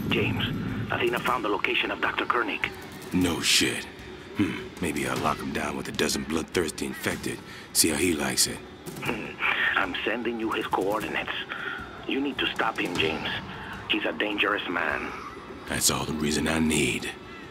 James, Athena found the location of Dr. Koenig. No shit. Maybe I'll lock him down with a dozen bloodthirsty infected. See how he likes it. I'm sending you his coordinates. You need to stop him, James. He's a dangerous man. That's all the reason I need.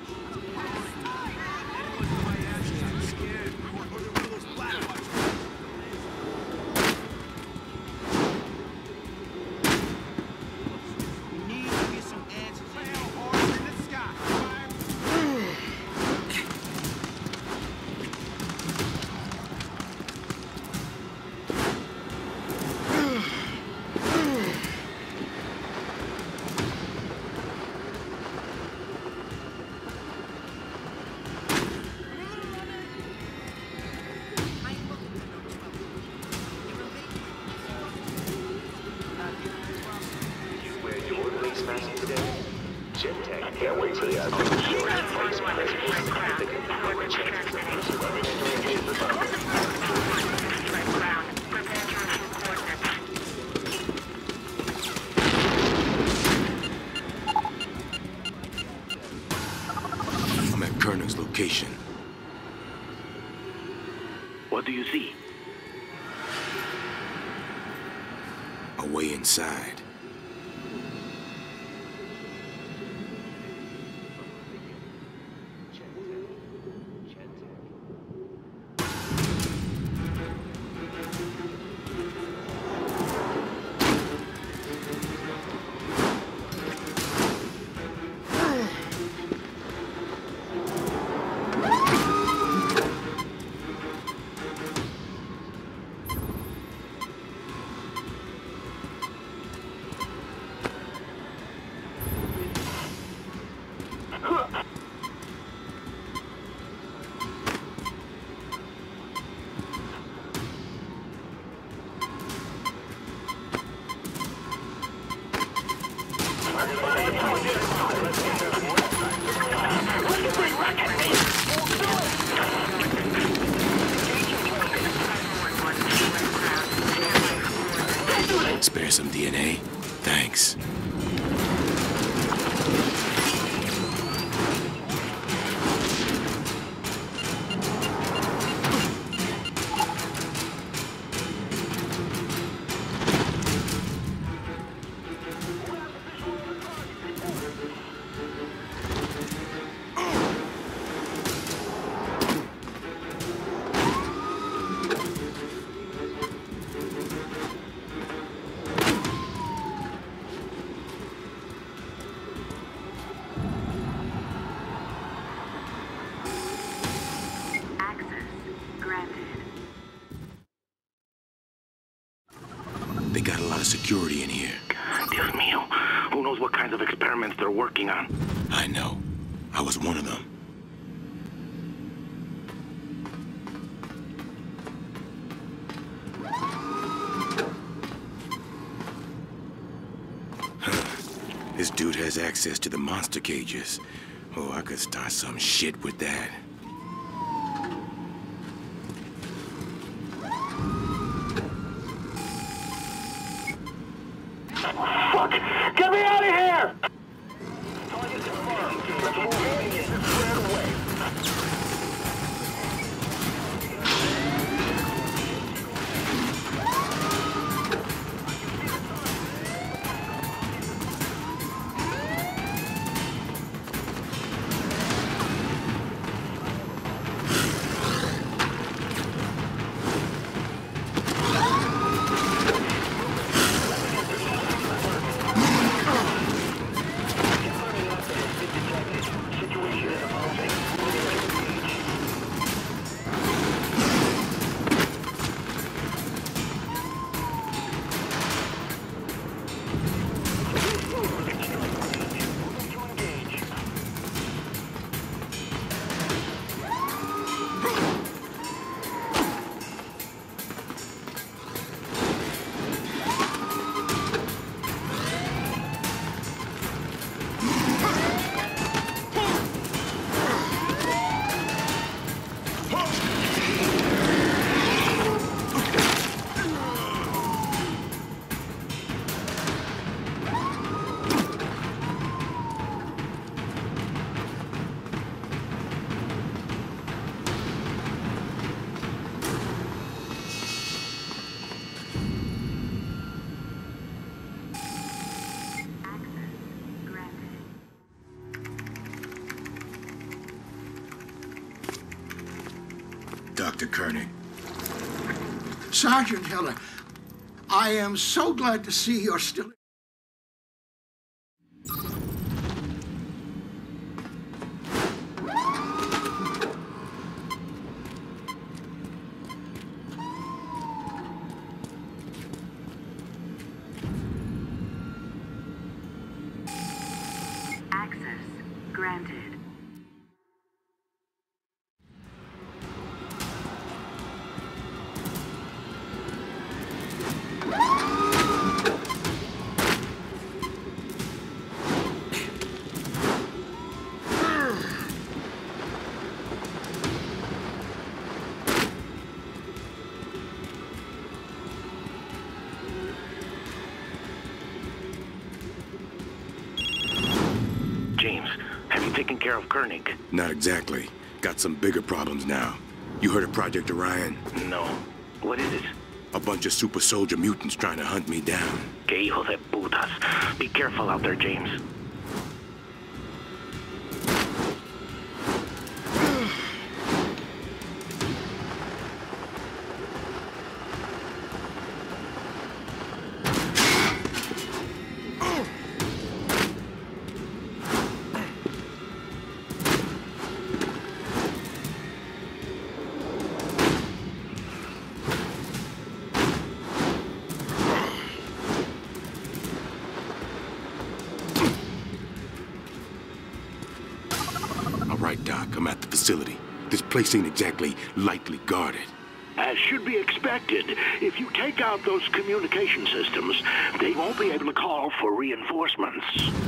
Can't wait for the I'm at Koenig's location. What do you see? A way inside. Spare some DNA? Thanks. They got a lot of security in here. Dios mío. Who knows what kinds of experiments they're working on? I know. I was one of them. This dude has access to the monster cages. Oh, I could start some shit with that. Fuck! Get me out of here! Target confirmed. Let's move in and get squared away. Dr. Koenig. Sergeant Heller, I am so glad to see you're still... Access granted. James, have you taken care of Koenig? Not exactly. Got some bigger problems now. You heard of Project Orion? No. What is it? A bunch of super soldier mutants trying to hunt me down. Que hijo de putas. Be careful out there, James. Right, Doc, I'm at the facility. This place ain't exactly lightly guarded. As should be expected, if you take out those communication systems, they won't be able to call for reinforcements.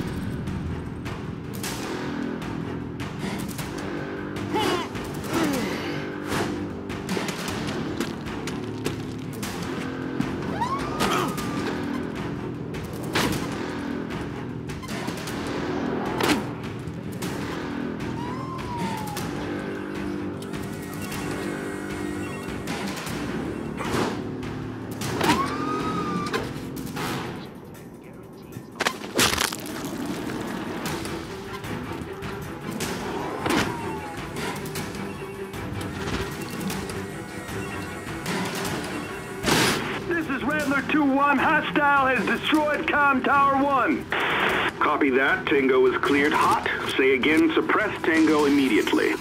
This is Rattler 2-1. Hostile has destroyed Com Tower 1. Copy that. Tango is cleared hot. Say again, suppress Tango immediately.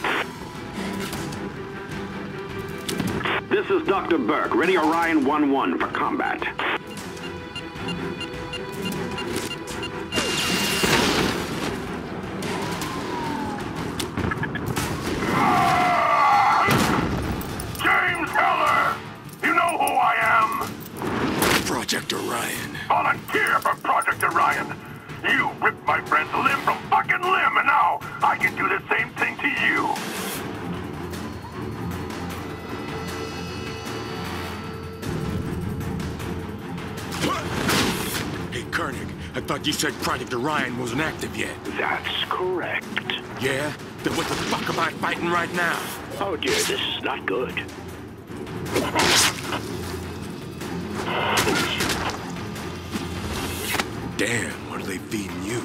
This is Dr. Burke. Ready Orion 1-1 for combat. James Heller! You know who I am! Project Orion. Volunteer for Project Orion! You ripped my friend's limb from fucking limb, and now I can do the same thing to you! Hey, Koenig, I thought you said Project Orion wasn't active yet. That's correct. Yeah? Then what the fuck am I fighting right now? Oh dear, this is not good. Damn, what are they feeding you?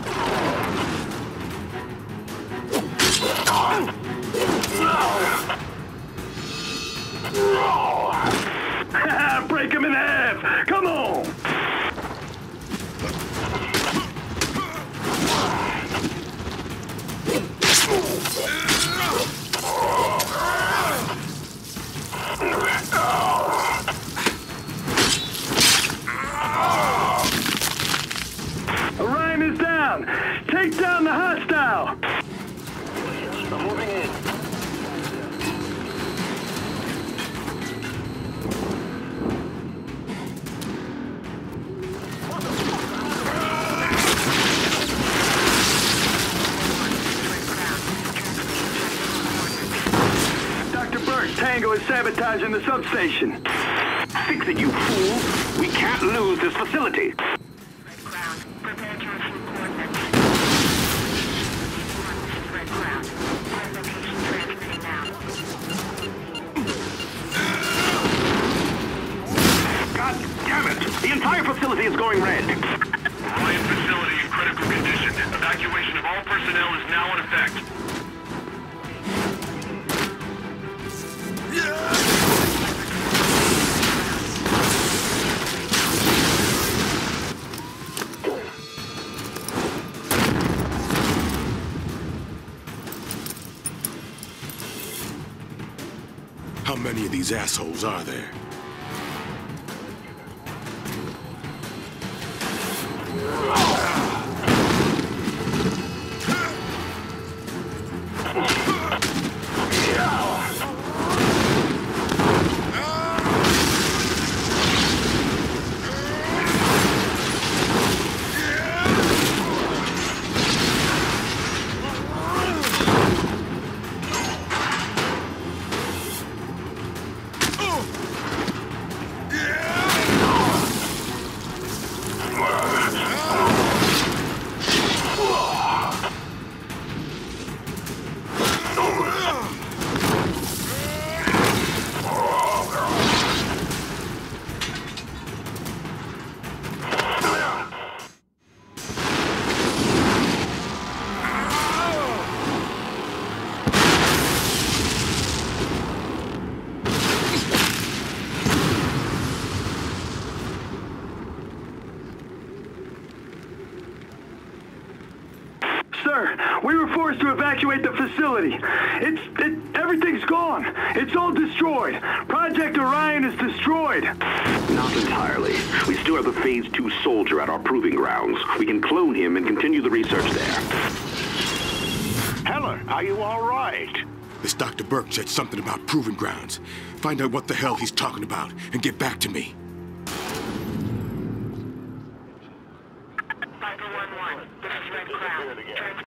Break him in half! Come on! Orion is down! Take down the hostile! I'm moving in. Dr. Burke, Tango is sabotaging the substation. Fix it, you fool! We can't lose this facility! Ground. Prepare to receive coordinates. Red ground. Red location transmitting now. God damn it! The entire facility is going red! Orion facility in critical condition. Evacuation of all personnel is now in effect. How many of these assholes are there? Sir, we were forced to evacuate the facility. Everything's gone. It's all destroyed. Project Orion is destroyed. Not entirely. We still have the Phase 2 soldier at our proving grounds. We can clone him and continue the research there. Heller, are you all right? This Dr. Burke said something about proving grounds. Find out what the hell he's talking about and get back to me.